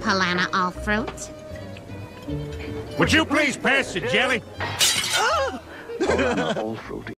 Polaner All Fruit. Would you please pass the jelly? Polaner All Fruit.